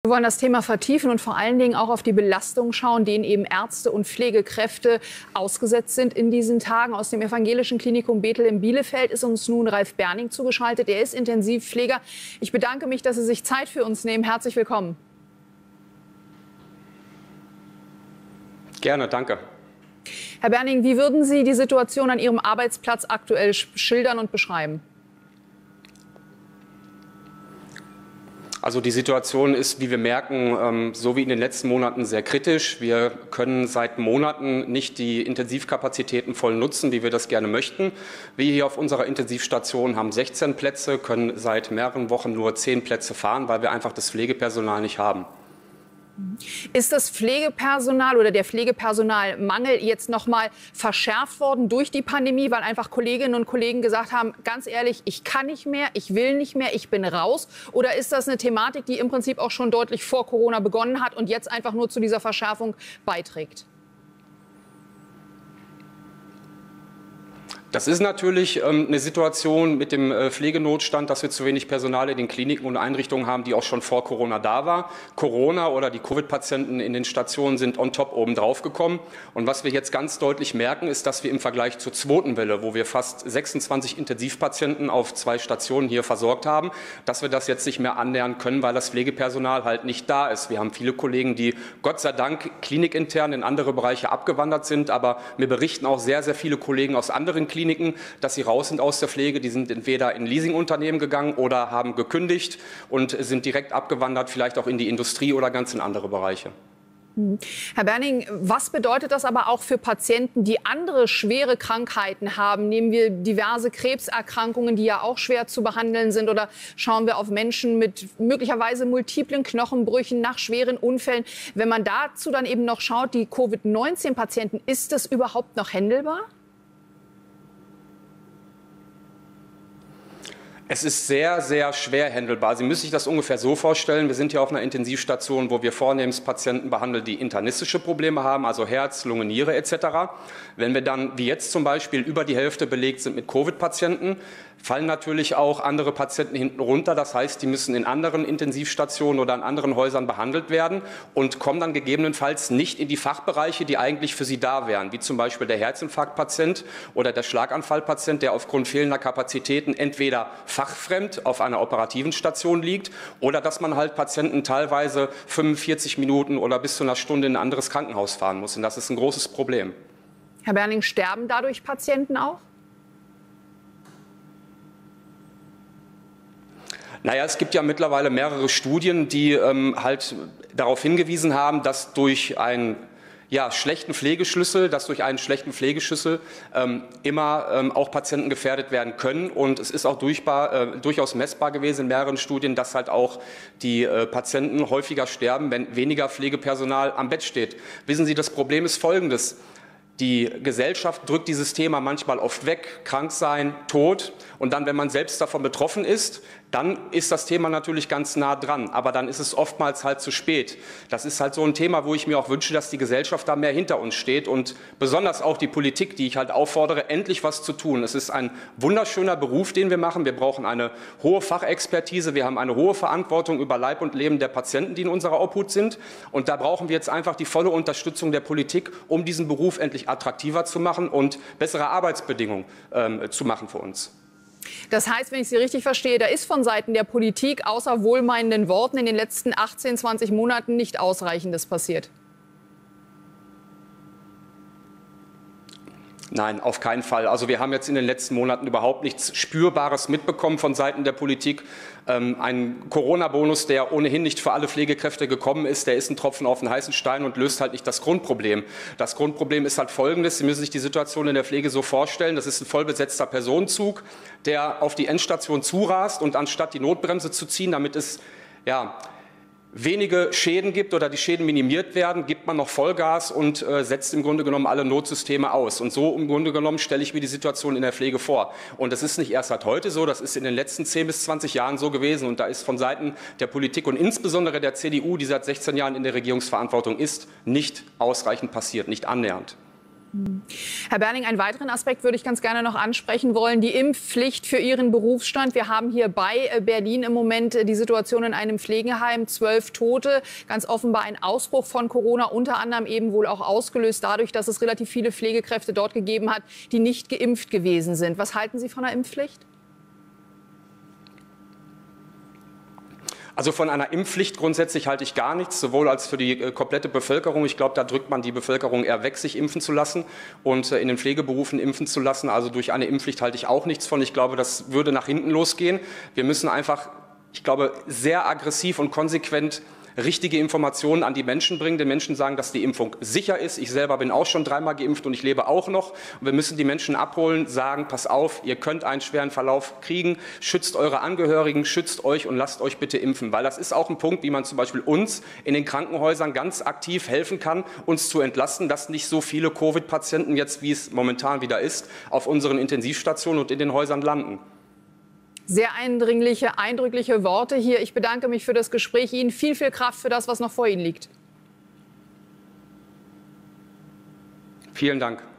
Wir wollen das Thema vertiefen und vor allen Dingen auch auf die Belastung schauen, denen eben Ärzte und Pflegekräfte ausgesetzt sind in diesen Tagen. Aus dem Evangelischen Klinikum Bethel in Bielefeld ist uns nun Ralf Berning zugeschaltet. Er ist Intensivpfleger. Ich bedanke mich, dass Sie sich Zeit für uns nehmen. Herzlich willkommen. Gerne, danke. Herr Berning, wie würden Sie die Situation an Ihrem Arbeitsplatz aktuell schildern und beschreiben? Also die Situation ist, wie wir merken, so wie in den letzten Monaten sehr kritisch. Wir können seit Monaten nicht die Intensivkapazitäten voll nutzen, wie wir das gerne möchten. Wir hier auf unserer Intensivstation haben 16 Plätze, können seit mehreren Wochen nur 10 Plätze fahren, weil wir einfach das Pflegepersonal nicht haben. Ist das Pflegepersonal oder der Pflegepersonalmangel jetzt noch mal verschärft worden durch die Pandemie, weil einfach Kolleginnen und Kollegen gesagt haben, ganz ehrlich, ich kann nicht mehr, ich will nicht mehr, ich bin raus? Oder ist das eine Thematik, die im Prinzip auch schon deutlich vor Corona begonnen hat und jetzt einfach nur zu dieser Verschärfung beiträgt? Das ist natürlich eine Situation mit dem Pflegenotstand, dass wir zu wenig Personal in den Kliniken und Einrichtungen haben, die auch schon vor Corona da war. Corona oder die Covid-Patienten in den Stationen sind on top oben drauf gekommen. Und was wir jetzt ganz deutlich merken, ist, dass wir im Vergleich zur zweiten Welle, wo wir fast 26 Intensivpatienten auf 2 Stationen hier versorgt haben, dass wir das jetzt nicht mehr annähern können, weil das Pflegepersonal halt nicht da ist. Wir haben viele Kollegen, die Gott sei Dank klinikintern in andere Bereiche abgewandert sind, aber mir berichten auch sehr, sehr viele Kollegen aus anderen Kliniken, dass sie raus sind aus der Pflege. Die sind entweder in Leasingunternehmen gegangen oder haben gekündigt und sind direkt abgewandert, vielleicht auch in die Industrie oder ganz in andere Bereiche. Herr Berning, was bedeutet das aber auch für Patienten, die andere schwere Krankheiten haben? Nehmen wir diverse Krebserkrankungen, die ja auch schwer zu behandeln sind, oder schauen wir auf Menschen mit möglicherweise multiplen Knochenbrüchen nach schweren Unfällen? Wenn man dazu dann eben noch schaut, die Covid-19-Patienten, ist das überhaupt noch händelbar? Es ist sehr, sehr schwer handelbar. Sie müssen sich das ungefähr so vorstellen. Wir sind hier auf einer Intensivstation, wo wir vornehmlich Patienten behandeln, die internistische Probleme haben, also Herz, Lunge, Niere etc. Wenn wir dann, wie jetzt zum Beispiel, über die Hälfte belegt sind mit Covid-Patienten, fallen natürlich auch andere Patienten hinten runter. Das heißt, die müssen in anderen Intensivstationen oder in anderen Häusern behandelt werden und kommen dann gegebenenfalls nicht in die Fachbereiche, die eigentlich für sie da wären, wie zum Beispiel der Herzinfarktpatient oder der Schlaganfallpatient, der aufgrund fehlender Kapazitäten entweder fachfremd auf einer operativen Station liegt oder dass man halt Patienten teilweise 45 Minuten oder bis zu einer Stunde in ein anderes Krankenhaus fahren muss. Und das ist ein großes Problem. Herr Berning, sterben dadurch Patienten auch? Naja, es gibt ja mittlerweile mehrere Studien, die halt darauf hingewiesen haben, dass durch einen schlechten Pflegeschlüssel, immer auch Patienten gefährdet werden können. Und es ist auch durchaus messbar gewesen in mehreren Studien, dass halt auch die Patienten häufiger sterben, wenn weniger Pflegepersonal am Bett steht. Wissen Sie, das Problem ist folgendes. Die Gesellschaft drückt dieses Thema manchmal oft weg, krank sein, Tod. Und dann, wenn man selbst davon betroffen ist, dann ist das Thema natürlich ganz nah dran. Aber dann ist es oftmals halt zu spät. Das ist halt so ein Thema, wo ich mir auch wünsche, dass die Gesellschaft da mehr hinter uns steht und besonders auch die Politik, die ich halt auffordere, endlich was zu tun. Es ist ein wunderschöner Beruf, den wir machen. Wir brauchen eine hohe Fachexpertise. Wir haben eine hohe Verantwortung über Leib und Leben der Patienten, die in unserer Obhut sind. Und da brauchen wir jetzt einfach die volle Unterstützung der Politik, um diesen Beruf endlich attraktiver zu machen und bessere Arbeitsbedingungen zu machen für uns. Das heißt, wenn ich Sie richtig verstehe, da ist von Seiten der Politik außer wohlmeinenden Worten in den letzten 18, 20 Monaten nicht Ausreichendes passiert. Nein, auf keinen Fall. Also wir haben jetzt in den letzten Monaten überhaupt nichts Spürbares mitbekommen von Seiten der Politik. Ein Corona-Bonus, der ohnehin nicht für alle Pflegekräfte gekommen ist, der ist ein Tropfen auf den heißen Stein und löst halt nicht das Grundproblem. Das Grundproblem ist halt folgendes. Sie müssen sich die Situation in der Pflege so vorstellen. Das ist ein vollbesetzter Personenzug, der auf die Endstation zurast und anstatt die Notbremse zu ziehen, damit es wenige Schäden gibt oder die Schäden minimiert werden, gibt man noch Vollgas und setzt im Grunde genommen alle Notsysteme aus. Und so im Grunde genommen stelle ich mir die Situation in der Pflege vor. Und das ist nicht erst seit heute so, das ist in den letzten 10 bis 20 Jahren so gewesen. Und da ist von Seiten der Politik und insbesondere der CDU, die seit 16 Jahren in der Regierungsverantwortung ist, nicht ausreichend passiert, nicht annähernd. Herr Berning, einen weiteren Aspekt würde ich ganz gerne noch ansprechen wollen, die Impfpflicht für Ihren Berufsstand. Wir haben hier bei Berlin im Moment die Situation in einem Pflegeheim, 12 Tote, ganz offenbar ein Ausbruch von Corona, unter anderem eben wohl auch ausgelöst dadurch, dass es relativ viele Pflegekräfte dort gegeben hat, die nicht geimpft gewesen sind. Was halten Sie von der Impfpflicht? Also von einer Impfpflicht grundsätzlich halte ich gar nichts, sowohl als für die komplette Bevölkerung. Ich glaube, da drückt man die Bevölkerung eher weg, sich impfen zu lassen und in den Pflegeberufen impfen zu lassen. Also durch eine Impfpflicht halte ich auch nichts von. Ich glaube, das würde nach hinten losgehen. Wir müssen einfach, ich glaube, sehr aggressiv und konsequent richtige Informationen an die Menschen bringen, den Menschen sagen, dass die Impfung sicher ist. Ich selber bin auch schon 3-mal geimpft und ich lebe auch noch. Und wir müssen die Menschen abholen, sagen, pass auf, ihr könnt einen schweren Verlauf kriegen, schützt eure Angehörigen, schützt euch und lasst euch bitte impfen. Weil das ist auch ein Punkt, wie man zum Beispiel uns in den Krankenhäusern ganz aktiv helfen kann, uns zu entlasten, dass nicht so viele Covid-Patienten jetzt, wie es momentan wieder ist, auf unseren Intensivstationen und in den Häusern landen. Sehr eindrückliche Worte hier. Ich bedanke mich für das Gespräch. Ihnen viel Kraft für das, was noch vor Ihnen liegt. Vielen Dank.